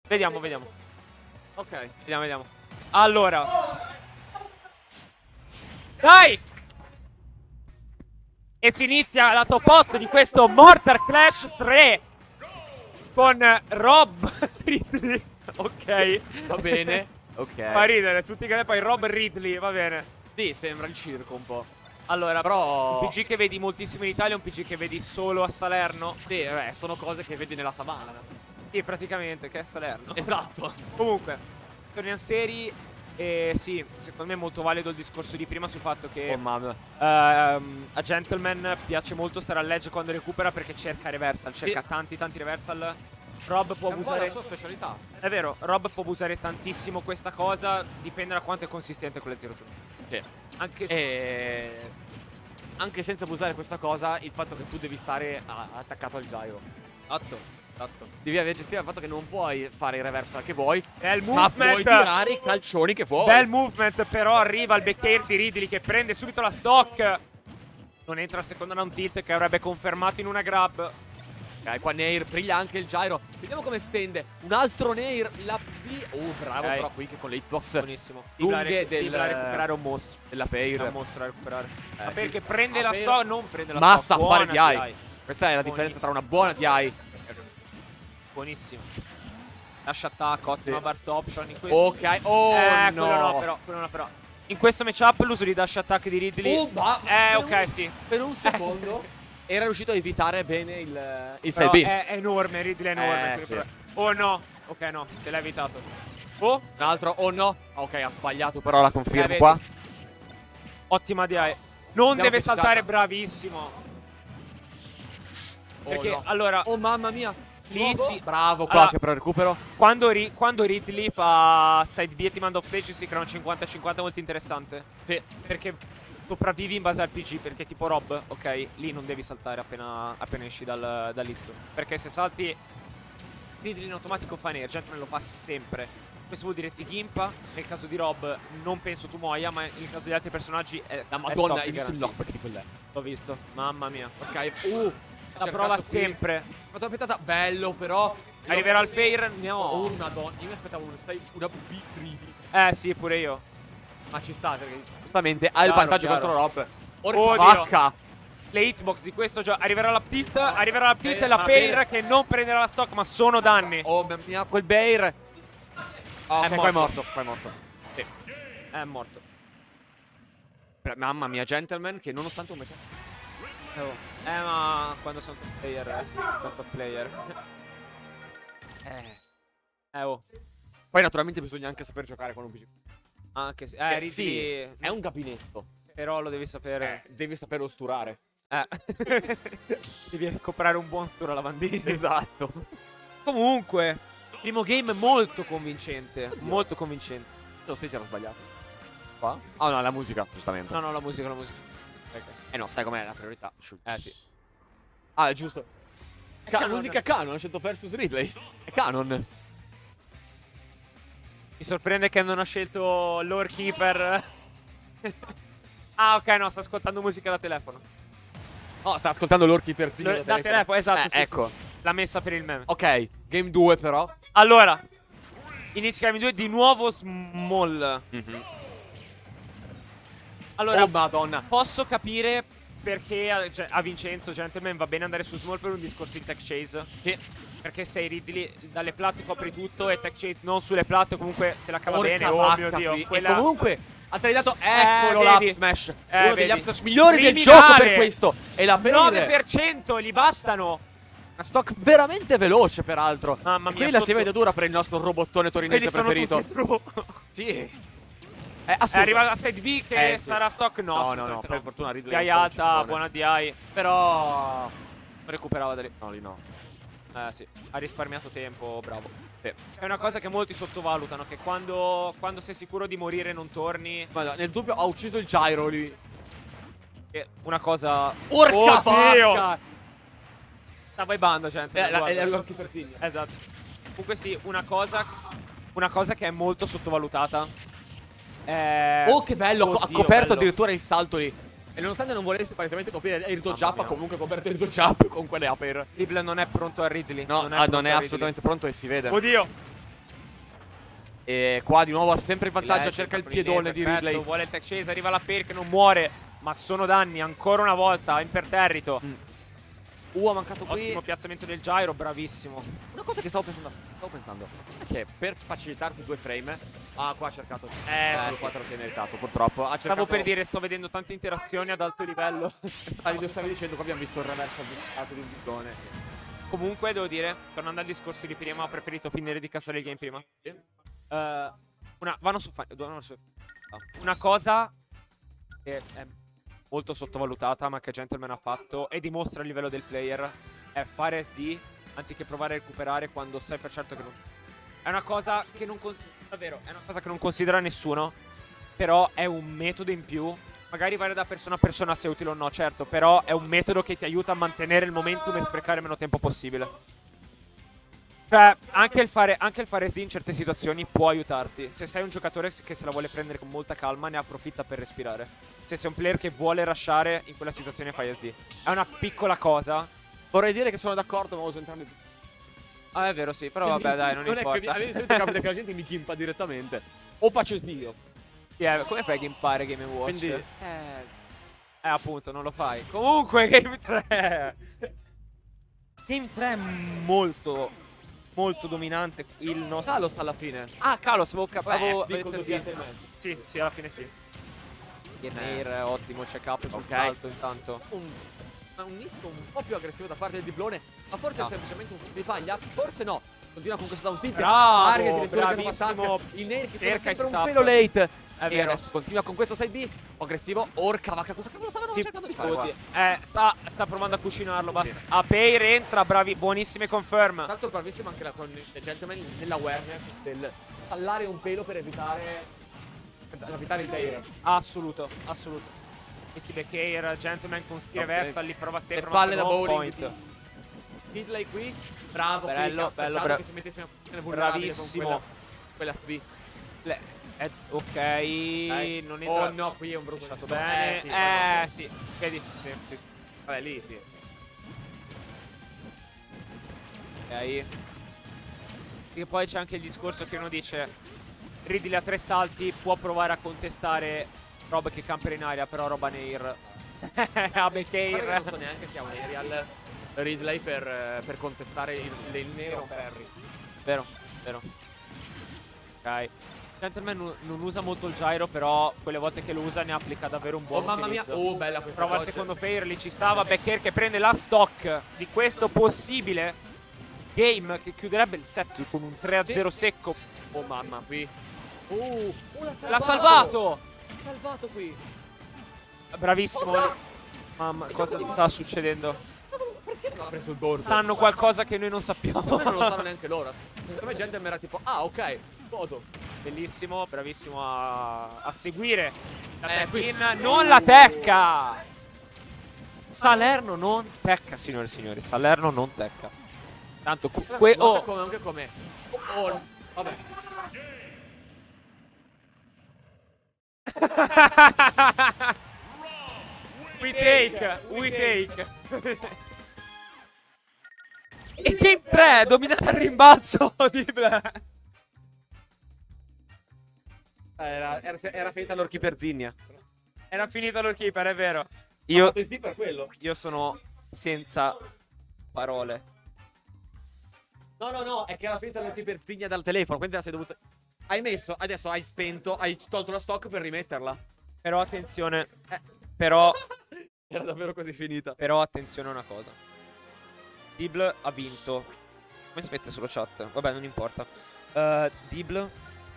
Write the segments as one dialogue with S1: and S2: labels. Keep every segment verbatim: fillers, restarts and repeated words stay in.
S1: Vediamo, vediamo.
S2: Ok.
S1: Vediamo, vediamo. Allora. Dai! E si inizia la top otto di questo Mortal Clash tre con Rob Ridley. Ok.
S2: Va bene. Ok.
S1: Fa ridere, tutti che poi Rob Ridley, va bene.
S2: Sì, sembra il circo un po'.
S1: Allora,
S2: però
S1: un P G che vedi moltissimo in Italia, un P G che vedi solo a Salerno.
S2: Sì, beh, sono cose che vedi nella savana.
S1: Sì, praticamente, che è Salerno.
S2: Esatto.
S1: Comunque, torniamo seri. E sì, secondo me è molto valido il discorso di prima sul fatto che
S2: Oh mamma.
S1: uh, a Gentleman piace molto stare all'edge quando recupera perché cerca reversal, cerca
S2: sì.
S1: tanti tanti reversal. Rob può
S2: è un
S1: abusare.
S2: po' la sua specialità.
S1: È vero, Rob può abusare tantissimo questa cosa, dipende da quanto è consistente con le zero turni.
S2: Sì.
S1: Anche se
S2: E... anche senza abusare questa cosa, il fatto che tu devi stare a- attaccato al gyro.
S1: Atto. Esatto.
S2: Devi avere gestire il fatto che non puoi fare il reversal che vuoi,
S1: Bel
S2: ma
S1: movement.
S2: puoi tirare i calcioni che vuoi.
S1: Bel movement, però arriva il back air di Ridley che prende subito la stock. Non entra il secondo down tilt che avrebbe confermato in una grab.
S2: Ok, qua Nair brilla anche il gyro. Vediamo come stende. Un altro Nair, la B. Oh, bravo,
S1: okay.
S2: però qui che con le hitbox
S1: buonissimo.
S2: lunghe del...
S1: Deve recuperare un mostro.
S2: Della Pair.
S1: È un mostro da recuperare.
S2: Eh,
S1: Ma
S2: sì.
S1: perché prende
S2: Ah,
S1: la
S2: per...
S1: stock, non prende la
S2: Massa
S1: stock.
S2: a fare
S1: Buona
S2: D I.
S1: D I.
S2: Questa è la differenza tra una buona D I.
S1: Buonissimo. Lascia attacco, ottima
S2: sì.
S1: burst option in questo.
S2: Ok, oh
S1: eh,
S2: no.
S1: quello no però, quello no però. In questo matchup l'uso di dash attack di Ridley.
S2: Oh, ma
S1: eh, ok,
S2: un...
S1: sì.
S2: Per un secondo era riuscito a evitare bene il, il
S1: però
S2: side B.
S1: È, è enorme, Ridley è enorme.
S2: Eh, sì.
S1: Oh no. Ok, no, se l'ha evitato. Oh.
S2: Un altro, oh no. Ok, ha sbagliato però la conferma
S1: eh,
S2: qua.
S1: Ottima D I. Non
S2: Vediamo
S1: deve saltare,
S2: salta.
S1: bravissimo.
S2: Oh,
S1: Perché
S2: no.
S1: allora
S2: Oh mamma mia.
S1: lì si...
S2: Bravo qua
S1: allora,
S2: che però recupero.
S1: Quando, ri... quando Ridley fa side B e ti manda off stage si crea un cinquanta cinquanta molto interessante.
S2: Sì.
S1: Perché sopravvivi in base al P G. Perché tipo Rob, ok, lì non devi saltare appena, appena esci dal, dall'izzo. Perché se salti Ridley in automatico fa Nair. Gentleman lo fa sempre. Questo vuol dire ti gimpa. Nel caso di Rob non penso tu muoia, ma nel caso di altri personaggi è,
S2: La madonna,
S1: è
S2: hai visto il knockback di quell'è?
S1: L'ho visto, mamma mia.
S2: Ok, uh,
S1: La prova
S2: qui.
S1: sempre.
S2: Fatto la pettata, bello però.
S1: Arriverà il Fair, no.
S2: Oh, madonna, io mi aspettavo un, sei, una B greedy.
S1: Eh sì, pure io.
S2: Ma ci sta perché giustamente ha il
S1: Chiaro,
S2: vantaggio
S1: chiaro.
S2: contro Rob. Orca
S1: Oddio.
S2: vacca.
S1: Le hitbox di questo gioco. Arriverà la ptit, arriverà la ptit
S2: Eh,
S1: e la
S2: ma
S1: Pair
S2: bene.
S1: che non prenderà la stock, ma sono danni.
S2: Oh mamma mia, quel Bair. Oh, ok,
S1: È
S2: qua è
S1: morto.
S2: morto, qua è morto. Sì.
S1: È morto.
S2: Mamma mia, Gentleman, che nonostante un messaggio.
S1: Eh, oh. eh ma quando sono top player, eh. Sono top player. eh. Eh oh.
S2: Poi naturalmente bisogna anche saper giocare con un P C.
S1: Anche se. Eh,
S2: Eh,
S1: Ridley,
S2: sì, è un gabinetto.
S1: Però lo devi sapere.
S2: Eh, devi saperlo sturare.
S1: Eh. Devi comprare un buon store a lavandino.
S2: Esatto.
S1: Comunque, primo game molto convincente. Molto convincente.
S2: Lo stage era sbagliato. Qua? Ah no, la musica, giustamente.
S1: No, no, la musica, la musica.
S2: Okay. Eh no, sai com'è la priorità.
S1: Eh sì.
S2: Ah, è giusto.
S1: È
S2: Ca
S1: canon.
S2: musica canon, ha scelto versus Ridley. È canon.
S1: Mi sorprende che non ha scelto Lore Keeper. Ah, ok, no, sta ascoltando musica da telefono.
S2: Oh, sta ascoltando l'Orchi per zio
S1: Lo- da telefono, esatto.
S2: Eh,
S1: sì,
S2: ecco.
S1: sì, sì. L'ha messa per il meme.
S2: Ok, game due però.
S1: Allora, inizia game due di nuovo Small.
S2: Mm-hmm.
S1: Allora,
S2: Oh, madonna.
S1: posso capire perché a, cioè, a Vincenzo Gentleman va bene andare su Small per un discorso di tech chase.
S2: Sì.
S1: Perché sei Ridley, dalle plat copri tutto e tech chase non sulle plat, comunque se la cava
S2: Porca
S1: bene. Oh
S2: vacca
S1: mio Dio.
S2: qui.
S1: Quella...
S2: E comunque ha trainato, eccolo
S1: Eh,
S2: l'up
S1: vedi.
S2: smash.
S1: Eh,
S2: Uno degli
S1: vedi.
S2: up smash migliori del
S1: Criminale.
S2: gioco per questo. E la
S1: nove
S2: Pair.
S1: per cento gli bastano.
S2: Una stock veramente veloce, peraltro.
S1: Mamma
S2: E
S1: mia,
S2: qui la si
S1: sotto-
S2: vede dura per il nostro robottone torinese
S1: Vedi, sono
S2: preferito.
S1: tutti true.
S2: Sì. È
S1: Eh,
S2: assurdo.
S1: arriva la side B che
S2: Eh, sì.
S1: sarà stock? No,
S2: No, no, no,
S1: assolutamente
S2: per fortuna Ridley
S1: D I
S2: è un po'
S1: alta,
S2: ciclone.
S1: buona D I.
S2: Però
S1: Recuperava da lì.
S2: no, lì no.
S1: Eh sì, ha risparmiato tempo, bravo.
S2: Sì.
S1: È una cosa che molti sottovalutano, che quando, quando sei sicuro di morire non torni.
S2: Guarda, nel dubbio ha ucciso il gyro lì.
S1: È una cosa...
S2: Porca
S1: Oddio!
S2: vacca!
S1: Stava ibando, gente.
S2: Eh, la-
S1: guarda.
S2: è l'occhio per zigno.
S1: Esatto. Comunque sì, una cosa... Una cosa che è molto sottovalutata. È...
S2: Oh, che bello! Ha co- ha
S1: Oddio,
S2: coperto
S1: bello.
S2: addirittura il salto lì. E nonostante non volesse palesemente coprire il do
S1: Mamma
S2: jump, ha
S1: mia.
S2: comunque coperto il do jump con quelle aper.
S1: Dribble non è pronto a Ridley.
S2: No,
S1: non
S2: ah,
S1: pronto
S2: non è
S1: a
S2: assolutamente pronto e si vede.
S1: Ridley. Oddio!
S2: E qua di nuovo ha sempre il vantaggio,
S1: Legge,
S2: cerca il
S1: colpo
S2: piedone di
S1: perfetto,
S2: Ridley.
S1: Vuole il tech chase, arriva la Perk, non muore, ma sono danni ancora una volta, imperterrito.
S2: Mm. Uh, ha mancato qui.
S1: Ottimo piazzamento del gyro, bravissimo.
S2: Una cosa che stavo pensando, stavo pensando è che per facilitarti due frame. Ah, qua ha cercato. Eh,
S1: Eh,
S2: solo
S1: sì.
S2: quattro si è meritato, purtroppo. Ha cercato.
S1: Stavo per dire, sto vedendo tante interazioni ad alto livello.
S2: Stavi, stavi dicendo che abbiamo visto il reverso avvicinato di un bidone.
S1: Comunque, devo dire, tornando al discorso di prima, ho preferito finire di cassare il game prima.
S2: Sì.
S1: Uh, una, vanno su, vanno su una cosa che è molto sottovalutata, ma che Gentleman ha fatto e dimostra il livello del player, è fare S D anziché provare a recuperare quando sai per certo che non... È una cosa che non... Davvero, è una cosa che non considera nessuno, però è un metodo in più. Magari varia da persona a persona se è utile o no, certo, però è un metodo che ti aiuta a mantenere il momentum e sprecare meno tempo possibile. Cioè, anche il, fare, anche il fare S D in certe situazioni può aiutarti. Se sei un giocatore che se la vuole prendere con molta calma, ne approfitta per respirare. Se sei un player che vuole rushare, in quella situazione fai S D. È una piccola cosa.
S2: Vorrei dire che sono d'accordo, ma uso entrambi.
S1: Ah, è vero, sì, però vabbè, dai, non,
S2: non
S1: importa.
S2: È che, a me di solito capita che la gente mi gimpa direttamente. O faccio S D io.
S1: Yeah, come fai a gimpare Game and Watch?
S2: Quindi,
S1: eh,
S2: eh,
S1: appunto, non lo fai. Comunque, Game tre. Game tre è molto, molto dominante. Il nostro...
S2: Kalos alla fine.
S1: Ah, Kalos, avevo capito.
S2: dico due piante e mezzo.
S1: Sì, sì, alla fine sì. Nair, ottimo check-up sul
S2: Ok.
S1: salto intanto.
S2: Un, un inizio un po' più aggressivo da parte del Diblone. Ma forse
S1: No.
S2: è semplicemente un di paglia. Forse no. Continua con questo down tilt.
S1: Bravo,
S2: Aria addirittura che non
S1: bravissimo.
S2: attacca. Il Nair che
S1: Cerca
S2: sembra
S1: i
S2: sempre un
S1: setup.
S2: pelo late.
S1: È
S2: E
S1: vero.
S2: adesso continua con questo side B aggressivo. Orca vacca, cosa cavolo stavano
S1: Sì,
S2: cercando di fare
S1: oddio.
S2: qua?
S1: Eh, sta, sta provando a cucinarlo, basta.
S2: Sì.
S1: Apeir entra, bravi, buonissime confirm.
S2: Tra l'altro bravissimo anche la, con il gentleman nell'awareness del stallare un pelo per evitare per evitare il Nair.
S1: Assoluto, assoluto. Questi back air, Gentleman con sti
S2: Ok.
S1: reversal, li prova sempre.
S2: Le
S1: ma
S2: palle da
S1: sono on
S2: bowling.
S1: point.
S2: Ridley qui, bravo, qui, che
S1: Bello,
S2: ha aspettato
S1: bello, bra-
S2: che si mettesse in una posizione vulnerabile
S1: Bravissimo.
S2: con quella, quella B.
S1: Le- eh, ok,
S2: Ok.
S1: non entra.
S2: Oh no, qui è un brutto
S1: Lasciato
S2: no,
S1: bene.
S2: Eh sì,
S1: Eh,
S2: sì.
S1: sì. Vedi? Sì, sì, sì.
S2: Vabbè, lì sì.
S1: Ok. E poi c'è anche il discorso che uno dice Ridley a tre salti può provare a contestare robe che campera in aria, però roba Nair. A back
S2: Guarda che
S1: air.
S2: non so neanche se ha un aerial Ridley per, eh, per contestare il, il nero per Harry.
S1: Vero, vero. Ok. Gentleman nu- non usa molto il gyro, però quelle volte che lo usa ne applica davvero un buon
S2: Oh mamma mia,
S1: utilizzo.
S2: oh bella questa
S1: Prova il
S2: dodge.
S1: secondo fair, lì ci stava. Backer che prende la stock di questo possibile game che chiuderebbe il set con un tre a zero secco.
S2: Oh mamma, qui. Uh, uh l'ha salvato.
S1: L'ha salvato!
S2: L'ha salvato qui.
S1: Bravissimo.
S2: Oh, no!
S1: Mamma, cosa sta succedendo?
S2: Perché non ha preso il bordo?
S1: Sanno qualcosa che noi non sappiamo.
S2: Secondo me non lo sanno neanche loro. Come gente mi era tipo, ah ok, godo.
S1: Bellissimo, bravissimo a, a seguire la
S2: Eh, qui-
S1: tech-in. Non la tecca! Salerno non tecca, signore e signori. Salerno non tecca. Tanto que- que-
S2: Guarda
S1: oh.
S2: come, anche come. Oh, oh, vabbè.
S1: We take, we take. E game tre, dominata al rimbalzo di Black.
S2: Era, era, era finita l'orchi per Zinnia.
S1: Era finito l'orkeeper, è vero.
S2: Ha
S1: Io,
S2: fatto S D per quello.
S1: io sono senza parole.
S2: No, no, no, è che era finita l'orchi per Zinnia dal telefono, quindi la sei dovuta... Hai messo, adesso hai spento, hai tolto la stock per rimetterla.
S1: Però attenzione,
S2: Eh.
S1: però,
S2: Era davvero così finita.
S1: però attenzione a una cosa. Dibble ha vinto. Come si mette solo chat? Vabbè, non importa. Uh, Dibble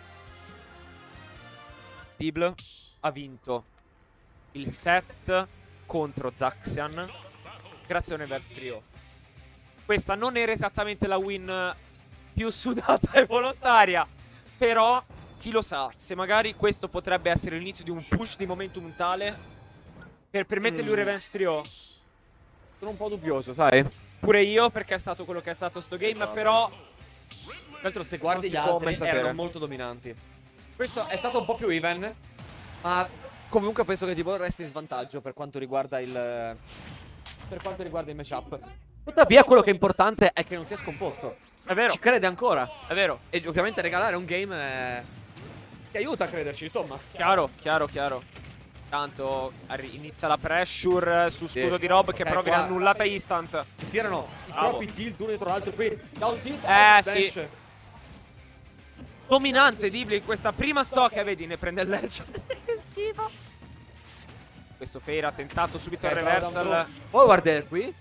S1: Dibble ha vinto il set contro Zaxian grazie a un reverse trio. Questa non era esattamente la win più sudata e volontaria, però chi lo sa, se magari questo potrebbe essere l'inizio di un push di momentum tale per permettergli un
S2: Mm.
S1: reverse trio.
S2: Sono un po' dubbioso, sai?
S1: Pure io, perché è stato quello che è stato sto game, però
S2: Tra l'altro se guardi
S1: Non
S2: gli
S1: si può
S2: altri
S1: mai sapere.
S2: erano molto dominanti. Questo è stato un po' più even, ma comunque penso che Dibble resti in svantaggio per quanto riguarda il per quanto riguarda il matchup. Tuttavia quello che è importante è che non sia scomposto.
S1: È vero.
S2: ci crede ancora.
S1: È vero.
S2: E ovviamente regalare un game è... ti aiuta a crederci, insomma.
S1: Chiaro, chiaro, chiaro. Tanto inizia la pressure su scudo
S2: Sì.
S1: di Rob che
S2: Ok,
S1: però viene
S2: qua-
S1: annullata instant.
S2: Ti tirano i
S1: Bravo.
S2: propri tilt uno dietro l'altro. Qui down tilt,
S1: Eh,
S2: up smash.
S1: sì. Dominante Dibbly in questa prima stock. E vedi, ne prende il ledge. Che schifo. Questo Fair ha tentato subito il
S2: Ok, bravo,
S1: reversal.
S2: down throw. Forward air qui.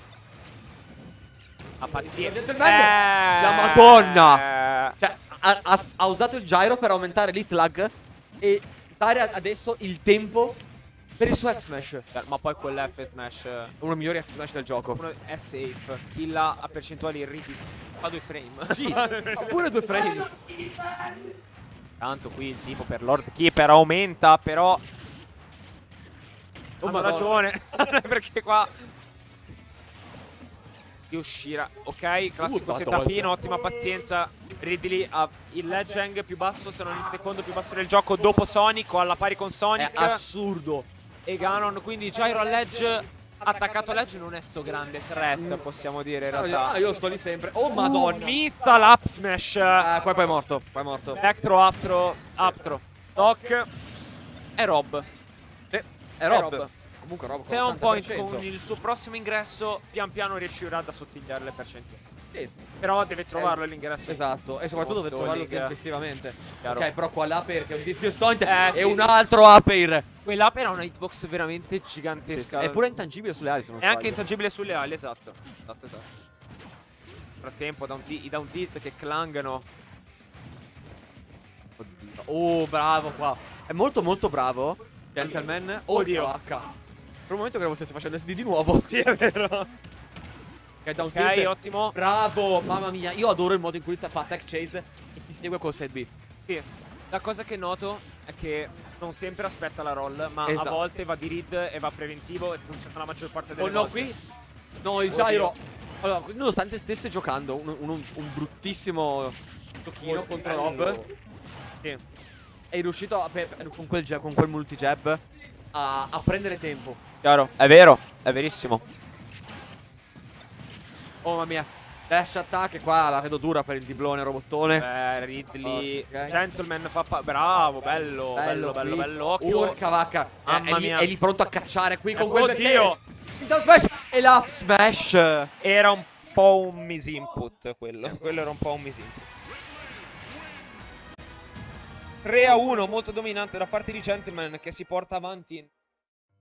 S1: A pazienza.
S2: Gentleman.
S1: Eh,
S2: La Madonna. Cioè, ha, ha- ha usato il gyro per aumentare l'hit lag e dare a- adesso il tempo per il suo F smash.
S1: Cioè, ma poi quell'F smash.
S2: Uno dei migliori F smash del gioco.
S1: Uno è safe. Killa a percentuali ridicole. Fa due frame.
S2: Sì, ha pure due frame.
S1: Tanto qui il tipo per Lord Keeper aumenta, però.
S2: Oh,
S1: Hanno
S2: Madonna.
S1: ragione. Perché qua riuscirà. Ok, classico
S2: Uh,
S1: setupino, ottima pazienza. Ridley ha il ledge hang più basso, se non il secondo più basso del gioco dopo Sonic o alla pari con
S2: È
S1: Sonic.
S2: assurdo.
S1: E Ganon, quindi gyro al ledge. Attaccato al ledge non è sto grande threat, possiamo dire in realtà.
S2: Ah, io sto lì sempre. Oh, madonna.
S1: Uh, mista l'up smash.
S2: Ah, poi poi è morto. Poi è morto.
S1: Back throw, up throw, up throw. Stock. E Rob.
S2: Sì, è Rob.
S1: Rob.
S2: Comunque Rob.
S1: Se
S2: con
S1: ha un point
S2: ottanta per cento.
S1: con il suo prossimo ingresso, pian piano riuscirà ad assottigliare le percentuali.
S2: Sì.
S1: Però deve trovarlo l'ingresso.
S2: Esatto, e soprattutto deve trovarlo
S1: Stalling.
S2: tempestivamente.
S1: Chiaro.
S2: Ok, però qua l'aper che è un tizio stunt
S1: Eh,
S2: e
S1: sì.
S2: un altro aper.
S1: Quella però è una hitbox veramente gigantesca.
S2: È pure intangibile sulle ali, se non
S1: È anche
S2: sbaglio.
S1: intangibile sulle ali, esatto. Esatto, esatto. Nel frattempo down i down tilt che clangano.
S2: Oddio. Oh, bravo qua. È molto molto bravo. Gentleman.
S1: Oddio.
S2: H. Per un momento credevo stesse facendo S D di nuovo.
S1: Sì, è vero.
S2: Ok, down
S1: Ok,
S2: tilt.
S1: ottimo.
S2: Bravo, mamma mia. Io adoro il modo in cui fa tech chase e ti segue col set B.
S1: Sì. La cosa che noto è che non sempre aspetta la roll, ma
S2: Esatto.
S1: a volte va di read e va preventivo e funziona la maggior parte delle
S2: Oh no,
S1: volte.
S2: qui. No, il
S1: Oddio.
S2: gyro. Allora, nonostante stesse giocando un, un- un bruttissimo giochino contro Rob,
S1: Sì.
S2: è riuscito a, per- per- con quel, jab- con quel multi jab a, a prendere tempo.
S1: Chiaro, è vero, è verissimo.
S2: Oh mamma mia. Dash attack qua la vedo dura per il diblone robottone.
S1: Beh, Ridley.
S2: Ok.
S1: Gentleman fa pa- bravo, bello, bello, bello,
S2: qui.
S1: bello. Occhio.
S2: Urca vacca.
S1: Mamma
S2: è, è lì,
S1: mia.
S2: è lì pronto a cacciare qui con
S1: Eh,
S2: quel
S1: oddio.
S2: Il down smash e l'up smash.
S1: Era un po' un misinput quello. Quello era un po' un misinput. tre a uno, molto dominante da parte di Gentleman che si porta avanti